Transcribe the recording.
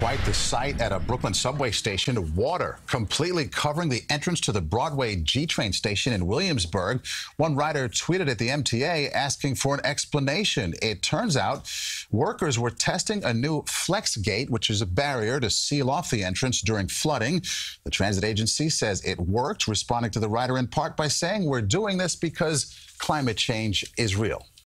Quite the sight at a Brooklyn subway station. Water completely covering the entrance to the Broadway G train station in Williamsburg. One rider tweeted at the MTA asking for an explanation. It turns out workers were testing a new flex gate, which is a barrier to seal off the entrance during flooding. The transit agency says it worked, responding to the rider in part by saying, "We're doing this because climate change is real."